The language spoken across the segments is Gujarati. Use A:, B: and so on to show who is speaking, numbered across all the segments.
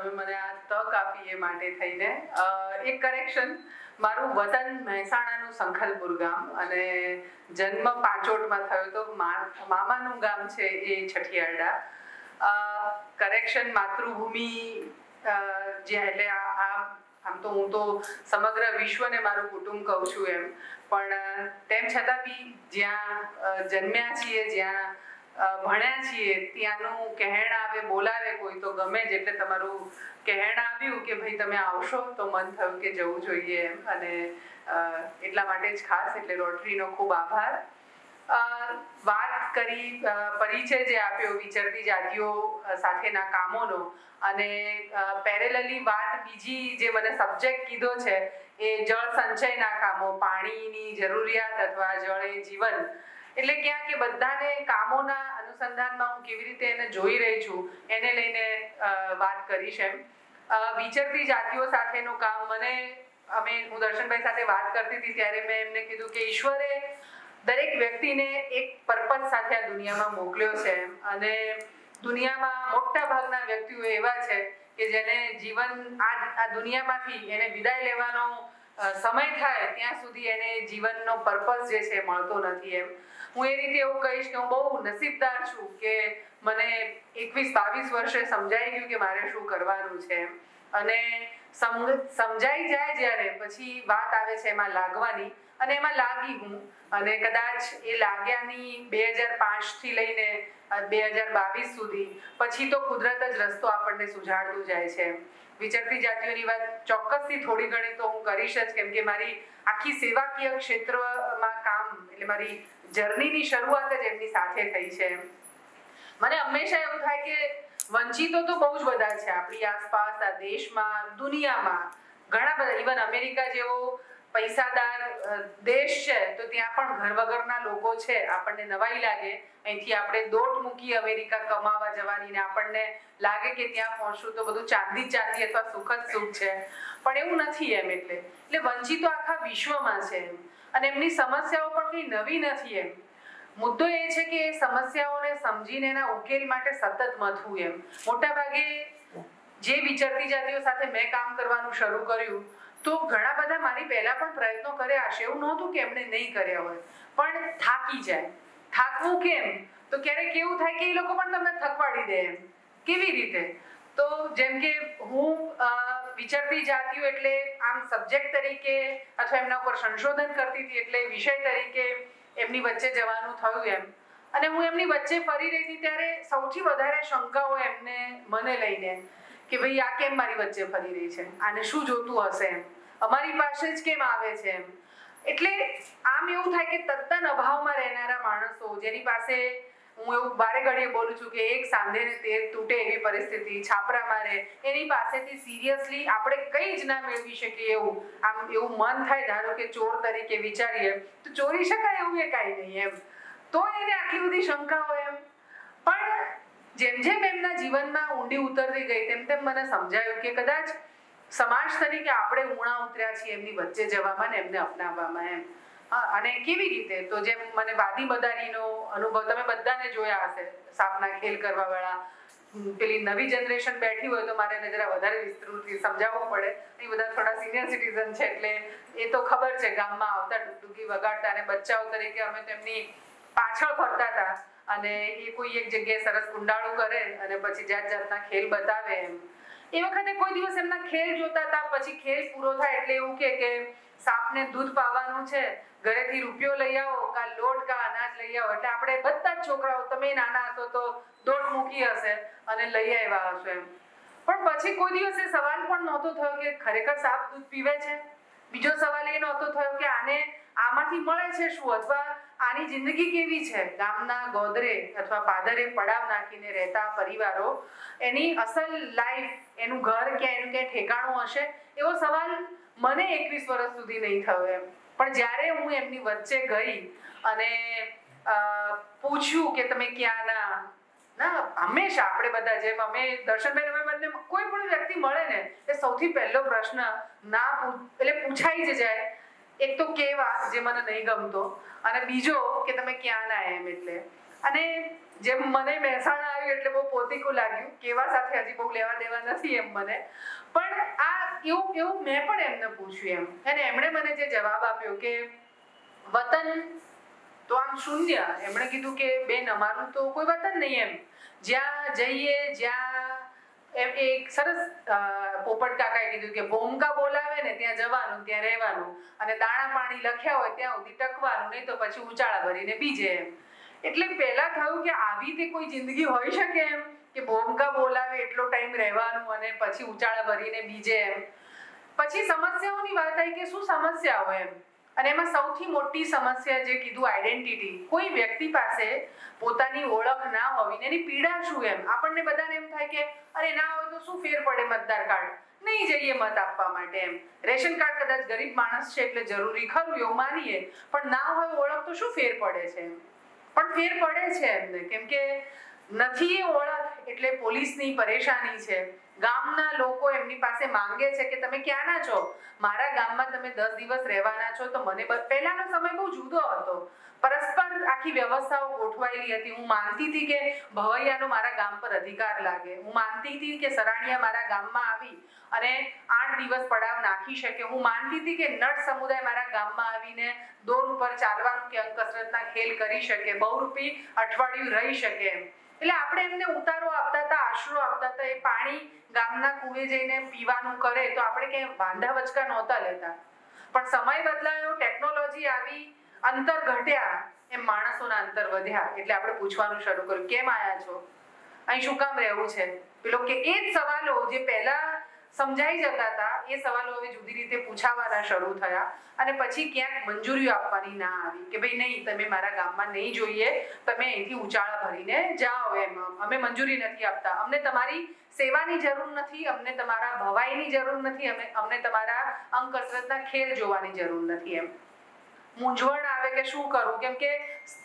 A: તમે મને આ તક આપી એ માટે થઈને એક કરેક્શન, મારું વતન મહેસાણાનું સંખલપુર ગામ અને જન્મ પાંચોટમાં થયો તો મામાનું ગામ છે એ છઠિયારડા. કરેક્શન માતૃભૂમિ જ્યાં એટલે આમ તો હું તો સમગ્ર વિશ્વને મારું કુટુંબ કહું છું એમ, પણ તેમ છતાં બી જ્યાં જન્મ્યા છીએ, જ્યાં ભણ્યા છીએ, ત્યાંનું કહેણ આવે બોલાવે કોઈ તો ગમે જ. એટલે તમારું કહેણ આવ્યું કે ભાઈ તમે આવશો તો મન થયું કે જવું જોઈએ એમ, અને એટલા માટે જ ખાસ એટલે રોટરીનો ખૂબ આભાર. વાત કરી, પરિચય જે આપ્યો વિચરતી જાતિઓ સાથેના કામોનો, અને પેરેલલી વાત બીજી જે મને સબ્જેક્ટ કીધો છે એ જળ સંચયના કામો, પાણીની જરૂરિયાત અથવા જળ એ જીવન. એટલે ક્યાં કે બધાને કામોના અનુસંધાનમાં હું કેવી રીતે એને જોઈ રહી છું એને લઈને વાત કરીશ એમ. વિચરતી જાતિઓ સાથેનું કામ હું દર્શનભાઈ સાથે વાત કરતી હતી ત્યારે મેં એમને કીધું કે ઈશ્વરે દરેક વ્યક્તિને એક પર્પઝ સાથે આ દુનિયામાં મોકલ્યો છે એમ, અને દુનિયામાં મોટા ભાગના વ્યક્તિઓ એવા છે કે જેને જીવન આ દુનિયામાંથી એને વિદાય લેવાનો સમય થાય ત્યાં સુધી એને જીવનનો પર્પઝ જે છે મળતો નથી એમ. હું એ રીતે એવું કહીશ કે હું બહુ નસીબદાર છું કે મને 21-22 વર્ષે સમજાઈ ગયું કે મારે શું કરવાનું છે એમ, અને સમજાઈ જાય જ્યારે પછી વાત આવે છે એમાં લાગવાની, અને એમાં લાગી હું, અને કદાચ એ લાગ્યાની 2005 થી લઈને 2022 સુધી પછી તો કુદરત જ રસ્તો આપણને સુઝાડતું જાય છે. વિચરતી જાતિઓની વાત ચોક્કસથી થોડી ઘણી તો હું કરીશ જ, કેમ કે મારી આખી સેવાકીય ક્ષેત્રમાં કામ એટલે મારી જર્નીની શરૂઆત જ એમની સાથે થઈ છે. મને હંમેશા એવું થાય કે વંચિતો તો બહુ જ બધા છે આપણી આસપાસ, આ દેશમાં, દુનિયામાં ઘણા બધા. ઇવન અમેરિકા જેવો પૈસાદાર દેશ છે તો ત્યાં પણ ઘર વગરના લોકો છે. આપણને નવાઈ લાગે અહીંથી આપણે દોટ મૂકી અમેરિકા કમાવા જવાની, ને આપણને લાગે કે ત્યાં પહોંચશું તો બધું ચાંદી અથવા સુખ જ સુખ છે, પણ એવું નથી એમ. એટલે વંચિતો આખા વિશ્વમાં છે અને એમની સમસ્યાઓ પણ કઈ નવી નથી એમ. મુદ્દો એ છે કે એ સમસ્યાઓને સમજીને એના ઉકેલ માટે સતત મથવું એમ. મોટા ભાગે જે વિચરતી જાતિઓ સાથે મેં કામ કરવાનું શરૂ કર્યું તો ઘણા બધા મારી પહેલા પણ પ્રયત્નો કર્યા હશે, એવું નહોતું કે એમણે નહીં કર્યા હોય, પણ થાકી જાય. થાકવું કેમ? તો ક્યારેક એવું થાય કે એ લોકો પણ તમને થકવાડી દે એમ. કેવી રીતે? તો જેમ કે હું વિચરતી જાતિઓ એટલે આમ સબ્જેક્ટ તરીકે અથવા એમના ઉપર સંશોધન કરતી હતી એટલે વિષય તરીકે એમની વચ્ચે જવાનું થયું એમ. અને હું એમની વચ્ચે ફરી રહી હતી ત્યારે સૌથી વધારે શંકાઓ એમને મને લઈને કે ભાઈ આ કેમ મારી વચ્ચે ફરી રહી છે, આને શું જોતું હશે એમ, અમારી પાસે જ કેમ આવે છે એમ. એટલે આમ એવું થાય કે તદ્દન અભાવમાં રહેનારા માણસો જેની પાસે, હું એવું બારે ઘડીએ બોલું છું કે એક સાંધે ને તેર તૂટે એવી પરિસ્થિતિ, છાપરા મારે, એની પાસેથી સિરિયસલી આપણે કઈ જ ના મેળવી શકીએ એવું આમ એવું મન થાય. ધારો કે ચોર તરીકે વિચારીએ તો ચોરી શકાય એવું એ કાંઈ નહીં એમ, તો એને આટલી બધી શંકા હોય એમ. પણ જેમ જેમ એમના જીવનમાં ઊંડી ઉતરતી ગઈ તેમ તેમ મને સમજાયું કે કદાચ સમાજ તરીકે આપણે ઊણા ઉતર્યા છીએ એમની વચ્ચે જવામાં ને એમને અપનાવવામાં એમ. અને કેવી રીતે? તો જેમ મને વાદી બદારીનો અનુભવ તમે બધાને જોયા હશે, સાપના ખેલ કરવા વાળા. પેલી નવી જનરેશન બેઠી હોય તો મારે જરા વધારે વિસ્તૃતથી સમજાવવું પડે. એ બધા થોડા સિનિયર સિટીઝન છે એટલે એ તો ખબર છે. ગામમાં આવતા ડુગડુગી વગાડતા અને બચ્ચાઓ તરીકે અમે તેમની પાછળ ફરતા હતા, અને એ કોઈ એક જગ્યાએ સરસ કુંડાળું કરે અને પછી જાત જાતના ખેલ બતાવે એમ. એ વખતે કોઈ દિવસ એમના ખેલ જોતા હતા, પછી ખેલ પૂરો થાય એટલે એવું કે સાપને દૂધ પાવાનું છે, ઘરેથી રૂપિયો લઈ આવો, કા લોટ કા અનાજ લઈ આવો. એટલે આપણે બધા જ છોકરાઓ, તમે નાના હતો તો દોટ મૂકી હશે અને લઈ આવ્યા હશો એમ. પણ પછી કોઈ દિવસ એ સવાલ પણ નહોતો થયો કે ખરેખર સાપ દૂધ પીવે છે. બીજો સવાલ એ નહોતો થયો કે આમાંથી મળે છે શું, અથવા આની જિંદગી કેવી છે. ગામના ગોદરે અથવા પાદરે પડાવ નાખીને રહેતા પરિવારો, એની અસલ લાઈફ, એનું ઘર ક્યાં, એનું ક્યાં ઠેકાણું હશે, એવો સવાલ મને 21 વર્ષ સુધી નહીં થયો એમ. પણ જ્યારે હું એમની વચ્ચે ગઈ અને પૂછ્યું કે તમે ક્યાંના, ના હંમેશા આપણે બધા જેમ અમે દર્શનભાઈ અમે બંને કોઈ પણ વ્યક્તિ મળે ને એ સૌથી પહેલો પ્રશ્ન એટલે પૂછાઈ જ જાય. એક તો કેવા, જે મને નહીં ગમતો, અને બીજો કે તમે ક્યાંના એમ. એટલે અને જેમ મને મહેસાણા આવ્યું એટલે બહુ પોતીકું લાગ્યું, કેવા સાથે હજી બહુ લેવા દેવા નથી એમ મને, પણ આ એવું મેં પણ એમને પૂછ્યું એમ, અને એમણે મને જે જવાબ આપ્યો કે વતન તો આમ શૂન્ય. એમણે કીધું કે બેન અમારું તો કોઈ વતન નહીં એમ, જ્યાં જઈએ જ્યાં એમ એક સરસ પોપટ કાકાએ કીધું કે ભૂમકા બોલાવે ને ત્યાં જવાનું, ત્યાં રહેવાનું, અને દાણા પાણી લખ્યા હોય ત્યાં સુધી ટકવાનું, નહીં તો પછી ઉચાળા ભરીને બીજે એમ. એટલે પહેલા થયું કે આવી રીતે કોઈ જિંદગી હોઈ શકે એમ, કે ભૂમકા બોલાવે એટલો ટાઈમ રહેવાનું અને પછી ઉચાળા ભરીને બીજે એમ. પછી સમસ્યાઓની વાત આવી કે શું સમસ્યા હોય એમ, અને એમાં સૌથી મોટી સમસ્યા જે કીધું આઈડેન્ટિટી. કોઈ વ્યક્તિ પાસે પોતાની ઓળખ ના હોવી ને એની પીડા શું એમ. આપણને બધાને એમ થાય કે અરે ના હોય તો શું ફેર પડે, મતદાર કાર્ડ નહીં જઈએ મત આપવા માટે એમ, રેશન કાર્ડ કદાચ ગરીબ માણસ છે એટલે જરૂરી ખરું એવું માનીએ, પણ ના હોય ઓળખ તો શું ફેર પડે છે એમ. પણ ફેર પડે છે એમને, કેમ કે નથી એ ઓળખ એટલે પોલીસની પરેશાની છે. ગામના લોકો એમની પાસે માંગે છે કે તમે ક્યાંના છો, મારા ગામમાં તમે 10 દિવસ રહેવાના છો. તો મને પહેલાનો સમય બહુ જુદો હતો, પરસ્પર આખી વ્યવસ્થાઓ ગોઠવાયેલી હતી. હું માનતી હતી કે ભવૈયાનો મારા ગામ પર અધિકાર લાગે, હું માનતી હતી કે સરાણિયા મારા ગામમાં આવી અને 8 દિવસ પડાવ નાખી શકે, હું માનતી હતી કે નટ સમુદાય મારા ગામમાં આવીને દોર ઉપર ચાલવાનું કે અંક કસરતના ખેલ કરી શકે, બહુરૂપી અઠવાડિયું રહી શકે એમ. એટલે આપણે એમને ઉતારો આપતા હતા, આશરો આપતા હતા. એ પાણી ગામના કુએ જઈને પીવાનું કરે તો આપણે ક્યાંય વાંધા વચકા નહોતા લેતા. પણ સમય બદલાયો, ટેકનોલોજી આવી, અંતર ઘટ્યા એમ માણસોના અંતર વધ્યા. એટલે આપણે પૂછવાનું શરૂ કર્યું, કેમ આયા છો, અહીં શું કામ રહેવું છે. પેલો કે એ જ સવાલો જે પહેલા સમજાઈ જતા હતા એ સવાલો હવે જુદી રીતે પૂછાવાના શરૂ થયા. અને પછી ક્યાંક મંજૂરીઓ આપવાની ના આવી કે ભાઈ નહીં, તમે મારા ગામમાં નહીં જોઈએ, તમે અહીંથી ઉચાળા ભરીને જાઓ એમ, અમે મંજૂરી નથી આપતા, અમને તમારી સેવાની જરૂર નથી, અમને તમારા ભવાઈની જરૂર નથી, અમને તમારા અંક કસરતના ખેલ જોવાની જરૂર નથી એમ. મૂંઝવણ આવે કે શું કરવું, કેમ કે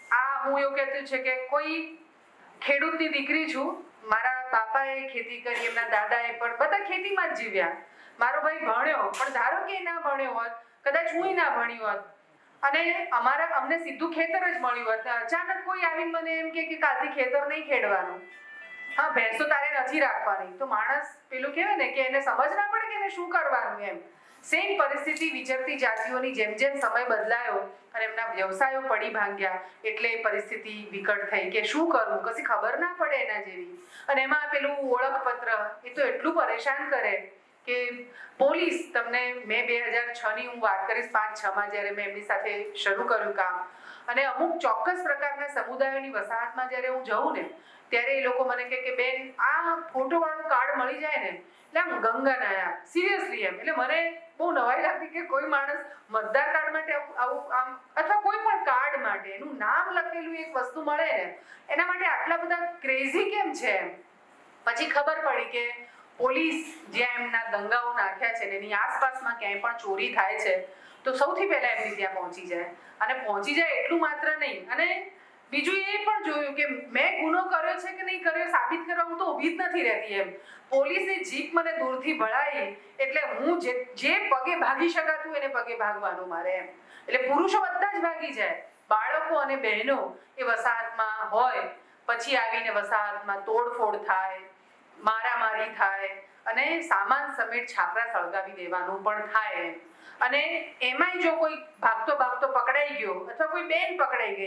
A: આ હું એવું કહેતું છે કે કોઈ ખેડૂતની દીકરી છું, મારા બાપાએ ખેતી કરી, એમના દાદાએ પણ બધા ખેતીમાં જ જીવ્યા. મારો ભાઈ ભણ્યો, પણ ધારો કે ના ભણ્યો હોત, કદાચ હું ના ભણી હોત અને અમને સીધું ખેતર જ મળ્યું હોત, અચાનક કોઈ આવીને મને એમ કે કાલથી ખેતર નહીં ખેડવાનું, હા ભેંસો તારે નથી રાખવાની, તો માણસ પેલું કહેવાય ને કે એને સમજ ના પડે કે એને શું કરવાનું એમ. સેમ પરિસ્થિતિ વિચરતી જાતિઓની જેમ જેમ સમય બદલાયો અને એમના વ્યવસાયો પડી ભાંગ્યા એટલે પરિસ્થિતિ વિકટ થઈ કે શું કરવું, કશી ખબર ના પડે એના જેવી. અને એમાં પેલું ઓળખપત્ર એ તો એટલું પરેશાન કરે કે પોલીસ તમને, મેં 2006ની હું વાત કરીશ, 5-6માં જ્યારે મેં એમની સાથે શરૂ કર્યું કામ, અને અમુક ચોક્કસ પ્રકારના સમુદાયોની વસાહતમાં જ્યારે હું જઉં ને ત્યારે એ લોકો મને કહે કે બેન આ ફોટો વાળું કાર્ડ મળી જાય ને એટલે આમ ગંગા નાયા, સિરિયસલી એમ. એટલે મને બહુ નવાઈ લાગતી કે કોઈ માણસ મતદાર કાર્ડ માટે આવું આમ, અથવા કોઈ પણ કાર્ડ માટે એનું નામ લખેલું એક વસ્તુ મળે ને એના માટે આટલા બધા ક્રેઝી કેમ છે એમ. પછી ખબર પડી કે પોલીસ જ્યાં એમના દંગાઓ નાખ્યા છે ને એની આસપાસમાં ક્યાંય પણ ચોરી થાય છે તો સૌથી પહેલા એમની ત્યાં પહોંચી જાય, અને પહોંચી જાય એટલું માત્ર નહીં, અને બીજું એ પણ જોયું કે મેં ગુનો કર્યો છે કે નહીં કર્યો સાબિત કરવા હું તો ઊભી જ નથી રહેતી એમ. પોલીસની જીપ મને દૂરથી ભળાઈ એટલે હું જે પગે ભાગી શકાતું એને પગે ભાગવાનું મારે એમ. એટલે પુરુષો બધા જ ભાગી જાય, બાળકો અને બહેનો એ વસાહતમાં હોય, પછી આવીને વસાહતમાં તોડફોડ થાય, મારામારી થાય અને સામાન સમેત છાપરા સળગાવી દેવાનું પણ થાય એમ. અને એમાંય જો કોઈ ભાગતો પકડાઈ ગયો અથવા કોઈ બેન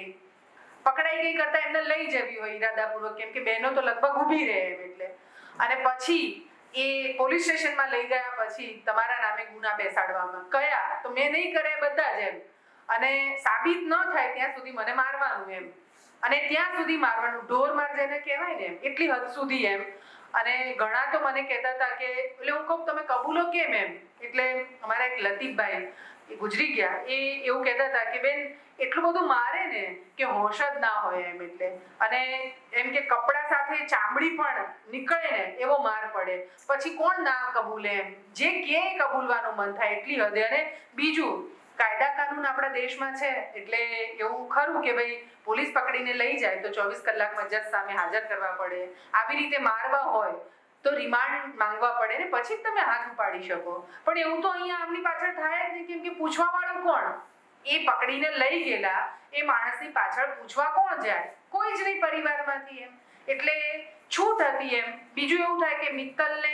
A: પકડાઈ ગઈ કરતા એમને લઈ જવી હોય ઈરાદાપૂર્વક, કેમ કે બહેનો તો લગભગ ઊભી રહે એમ. એટલે અને પછી એ પોલીસ સ્ટેશનમાં લઈ ગયા પછી તમારા નામે ગુના બેસાડવામાં કયા તો મેં નહીં કરે બધા જ એમ. અને સાબિત ન થાય ત્યાં સુધી મને મારવાનું એમ, અને ત્યાં સુધી મારવાનું, ઢોર માર જેને કહેવાય ને એમ, એટલી હદ સુધી એમ. અને ઘણા તો મને કહેતા હતા કે એટલે હું કહું તમે કબૂલો કેમ એમ. એટલે અમારા એક લતીફભાઈ એ ગુજરી ગયા, એ એવું કહેતા હતા કે બેન એટલું બધું મારે ને કે હોશ જ ના હોય એમ. એટલે અને એમ કે કપડા સાથે ચામડી પણ નીકળે ને એવો માર પડે, પછી કોણ ના કબૂલે એમ. જે કે કબૂલવાનું મન થાય એટલી હદે. અને બીજું કાયદા કાનૂન આપણા દેશમાં છે એટલે એવું ખરું કે ભાઈ પોલીસ પકડીને લઈ જાય તો 24 કલાકમાં જજ સામે હાજર કરવા પડે, આવી રીતે મારવા હોય તો રિમાન્ડ માંગવા પડે ને પછી જ તમે હાથ ઉપાડી શકો. પણ એવું તો અહીંયા આમની પાછળ થાય જ નહીં, કેમ કે પૂછવા વાળું કોણ, એ પકડીને લઈ ગયેલા એ માણસની પાછળ પૂછવા કોણ જાય? કોઈ જ નહીં પરિવારમાંથી એમ. એટલે છૂટ હતી એમ. બીજું એવું થાય કે મિત્તલને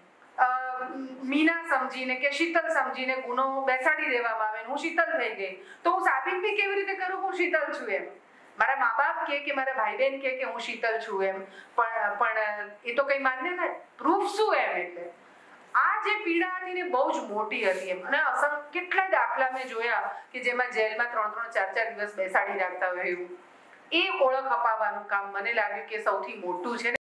A: મીના સમજીને કે શીતલ સમજીને ગુનો બેસાડી દેવામાં આવે, હું શીતલ થઈ ગઈ, તો હું સાબિત બી કેવી રીતે કરું હું શીતલ છું એમ? મારા મા બાપ કે મારા ભાઈ બહેન કે હું શીતલ છું એમ, પણ એ તો કઈ માન્ય ને, પ્રૂફ શું એમ? એટલે આ જે પીડા હતી ને બહુ જ મોટી હતી એમ. અને કેટલાય દાખલા મેં જોયા કે જેમાં જેલમાં 3-4 દિવસ બેસાડી રાખતા હોય એવું. એ ઓળખ અપાવવાનું કામ મને લાગ્યું કે સૌથી મોટું છે.